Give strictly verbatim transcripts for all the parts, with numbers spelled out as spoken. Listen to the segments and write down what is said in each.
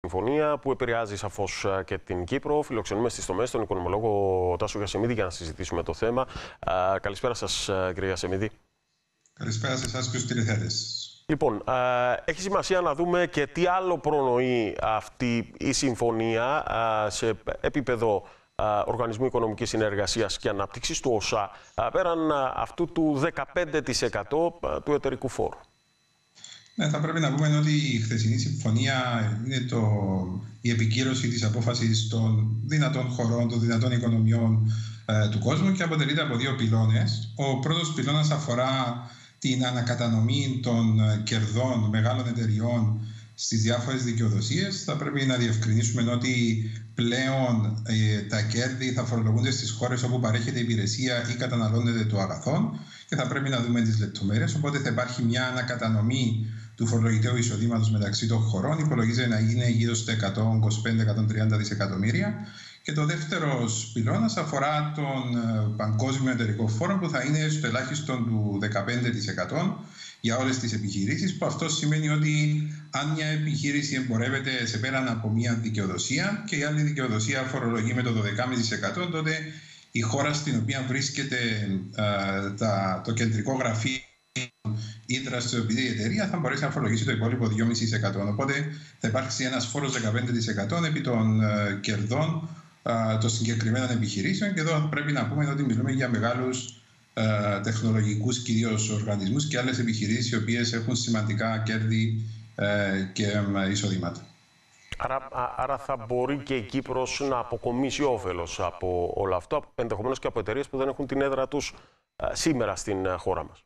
Συμφωνία που επηρεάζει σαφώς και την Κύπρο. Φιλοξενούμε στις τομές τον οικονομολόγο Τάσο Γασεμίδη για να συζητήσουμε το θέμα. Καλησπέρα σας, κύριε Γασεμίδη. Καλησπέρα σε εσάς και στους τηλεθεατές. Λοιπόν, έχει σημασία να δούμε και τι άλλο προνοεί αυτή η συμφωνία σε επίπεδο Οργανισμού Οικονομικής Συνεργασίας και Ανάπτυξης του ΟΣΑ, πέραν αυτού του δεκαπέντε τοις εκατό του εταιρικού φόρου. Ναι, θα πρέπει να πούμε ότι η χθεσινή συμφωνία είναι το, η επικύρωση της απόφασης των δυνατών χωρών, των δυνατών οικονομιών ε, του κόσμου και αποτελείται από δύο πυλώνες. Ο πρώτος πυλώνας αφορά την ανακατανομή των κερδών μεγάλων εταιριών στις διάφορες δικαιοδοσίες. Θα πρέπει να διευκρινίσουμε ότι πλέον ε, τα κέρδη θα φορολογούνται στις χώρες όπου παρέχεται υπηρεσία ή καταναλώνεται το αγαθόν και θα πρέπει να δούμε τις λεπτομέρειες. Οπότε θα υπάρχει μια ανακατανομή του φορολογητέου εισοδήματος μεταξύ των χωρών. Υπολογίζεται να είναι γύρω στα εκατόν είκοσι πέντε με εκατόν τριάντα δισεκατομμύρια. Και το δεύτερο πυλώνας αφορά τον παγκόσμιο εταιρικό φόρο που θα είναι στο ελάχιστον του δεκαπέντε τοις εκατό για όλες τις επιχειρήσεις, που αυτό σημαίνει ότι αν μια επιχείρηση εμπορεύεται σε πέραν από μια δικαιοδοσία και η άλλη δικαιοδοσία φορολογεί με το δώδεκα κόμμα πέντε τοις εκατό, τότε η χώρα στην οποία βρίσκεται α, τα, το κεντρικό γραφείο ή δραστηριοποιείται η εταιρεία θα μπορέσει να φορολογήσει το υπόλοιπο δύο κόμμα πέντε τοις εκατό. Οπότε θα υπάρξει ένας φόρος δεκαπέντε τοις εκατό επί των ε, κερδών ε, των συγκεκριμένων επιχειρήσεων. Και εδώ πρέπει να πούμε ότι μιλούμε για μεγάλους ε, τεχνολογικούς κυρίως οργανισμούς και άλλες επιχειρήσεις οι οποίες έχουν σημαντικά κέρδη ε, και ε, εισοδήματα. Άρα, άρα θα μπορεί και η Κύπρος να αποκομίσει όφελος από όλο αυτό, ενδεχομένως και από εταιρείες που δεν έχουν την έδρα τους ε, σήμερα στην ε, χώρα μας.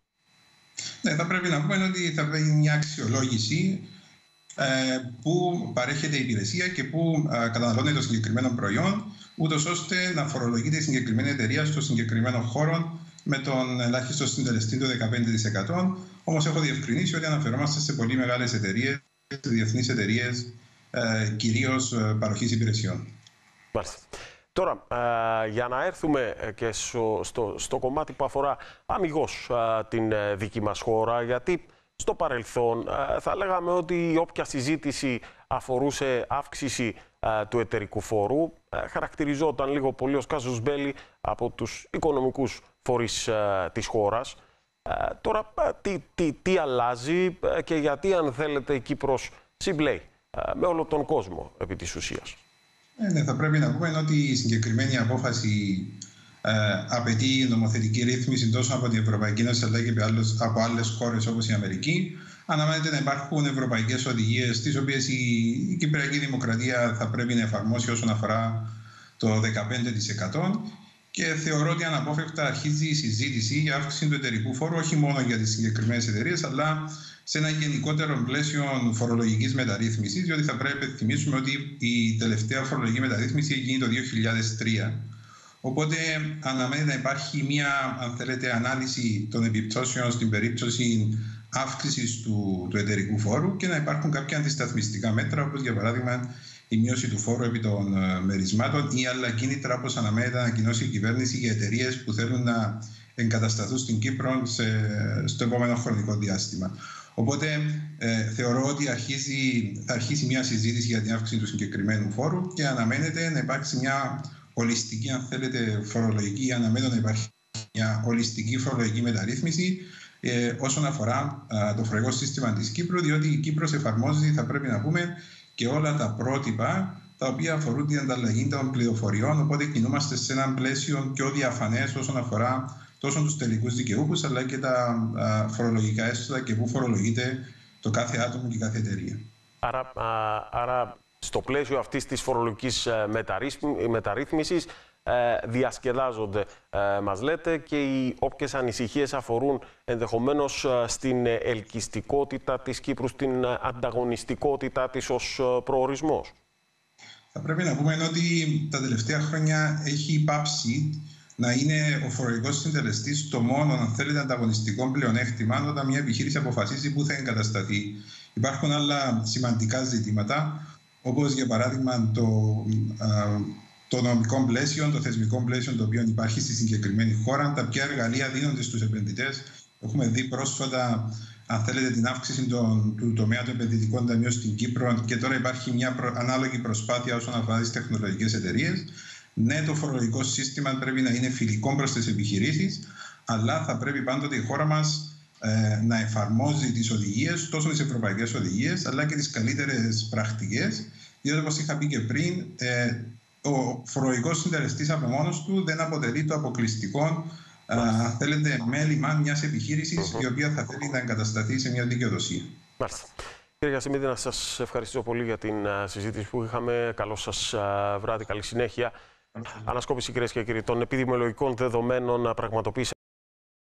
Ναι, θα πρέπει να πούμε ότι θα πρέπει μια αξιολόγηση ε, που παρέχεται η υπηρεσία και που ε, καταναλώνεται το συγκεκριμένο προϊόν, ούτως ώστε να φορολογείται η συγκεκριμένη εταιρεία στο συγκεκριμένο χώρο με τον ελάχιστο συντελεστή του δεκαπέντε τοις εκατό. Όμως έχω διευκρινίσει ότι αναφερόμαστε σε πολύ μεγάλες εταιρείες, διεθνείς εταιρείες, ε, κυρίως ε, παροχής υπηρεσιών. Μάλιστα. Τώρα, ε, για να έρθουμε και στο, στο, στο κομμάτι που αφορά αμιγώς ε, την ε, δική μας χώρα, γιατί στο παρελθόν ε, θα λέγαμε ότι όποια συζήτηση αφορούσε αύξηση ε, του εταιρικού φόρου ε, χαρακτηριζόταν λίγο πολύ ως κάζους μπέλι από τους οικονομικούς φορείς ε, της χώρας. Ε, τώρα, ε, τι, τι, τι αλλάζει ε, και γιατί, αν θέλετε, η Κύπρος συμπλέει ε, με όλο τον κόσμο επί της ουσίας. Ε, ναι, θα πρέπει να πούμε ότι η συγκεκριμένη απόφαση ε, απαιτεί νομοθετική ρύθμιση τόσο από την Ευρωπαϊκή Ένωση αλλά και από άλλες χώρες όπως η Αμερική. Αναμένεται να υπάρχουν ευρωπαϊκές οδηγίες, τις οποίες η, η Κυπριακή Δημοκρατία θα πρέπει να εφαρμόσει όσον αφορά το δεκαπέντε τοις εκατό. Και θεωρώ ότι αναπόφευκτα αρχίζει η συζήτηση για αύξηση του εταιρικού φόρου, όχι μόνο για τις συγκεκριμένες εταιρείες, αλλά σε ένα γενικότερο πλαίσιο φορολογικής μεταρρύθμισης, διότι θα πρέπει να θυμίσουμε ότι η τελευταία φορολογική μεταρρύθμιση έγινε το δύο χιλιάδες τρία. Οπότε αναμένεται να υπάρχει μια, αν θέλετε, ανάλυση των επιπτώσεων στην περίπτωση αύξησης του, του εταιρικού φόρου και να υπάρχουν κάποια αντισταθμιστικά μέτρα, όπως για παράδειγμα η μείωση του φόρου επί των μερισμάτων ή άλλα κίνητρα, όπως αναμένεται να ανακοινώσει η εταιρείες για εταιρείες που θέλουν να εγκατασταθούν στην Κύπρο σε, στο επόμενο χρονικό διάστημα. Οπότε ε, θεωρώ ότι αρχίζει, θα αρχίσει μια συζήτηση για την αύξηση του συγκεκριμένου φόρου και αναμένεται να υπάρξει μια ολιστική, αν θέλετε, φορολογική, αναμένεται να υπάρχει μια ολιστική φορολογική μεταρρύθμιση ε, όσον αφορά ε, το φορολογικό σύστημα της Κύπρου, διότι η Κύπρος εφαρμόζει, θα πρέπει να πούμε, και όλα τα πρότυπα τα οποία αφορούν την ανταλλαγή των πληροφοριών, οπότε κινούμαστε σε ένα πλαίσιο πιο διαφανές όσον αφορά τόσο τους τελικούς δικαιούχους, αλλά και τα α, φορολογικά έσοδα και πού φορολογείται το κάθε άτομο και κάθε εταιρεία. Άρα, α, άρα στο πλαίσιο αυτής της φορολογικής μεταρρύθμισης ε, διασκεδάζονται, ε, μας λέτε, και οι όποιες ανησυχίες αφορούν ενδεχομένως ε, στην ελκυστικότητα της Κύπρου, στην ανταγωνιστικότητα της ως προορισμός. Θα πρέπει να πούμε ότι τα τελευταία χρόνια έχει πάψει να είναι ο φορολογικός συντελεστής το μόνο, αν θέλετε, ανταγωνιστικό πλεονέκτημα όταν μια επιχείρηση αποφασίζει πού θα εγκατασταθεί. Υπάρχουν άλλα σημαντικά ζητήματα, όπως για παράδειγμα το, α, το νομικό πλαίσιο, το θεσμικό πλαίσιο το οποίο υπάρχει στη συγκεκριμένη χώρα, τα ποια εργαλεία δίνονται στους επενδυτές. Έχουμε δει πρόσφατα αν θέλετε, την αύξηση των, του τομέα των επενδυτικών ταμείων στην Κύπρο και τώρα υπάρχει μια προ, ανάλογη προσπάθεια όσον αφορά τις τεχνολογικές εταιρείες. Ναι, το φορολογικό σύστημα πρέπει να είναι φιλικό προς τις επιχειρήσεις, αλλά θα πρέπει πάντοτε η χώρα μας ε, να εφαρμόζει τις οδηγίες, τόσο τις ευρωπαϊκές οδηγίες, αλλά και τις καλύτερες πρακτικές, διότι όπως είχα πει και πριν, ε, ο φορολογικός συντελεστής από μόνος του δεν αποτελεί το αποκλειστικό, αν θέλετε, μέλημα μιας επιχείρησης mm-hmm. η οποία θα θέλει να εγκατασταθεί σε μια δικαιοδοσία. Μάλιστα. Κύριε Γασιμίδη, να σας ευχαριστήσω πολύ για την συζήτηση που είχαμε. Καλό σας βράδυ, καλή συνέχεια. Ανασκόπηση, κυρίες και κύριοι, των επιδημιολογικών δεδομένων πραγματοποίησε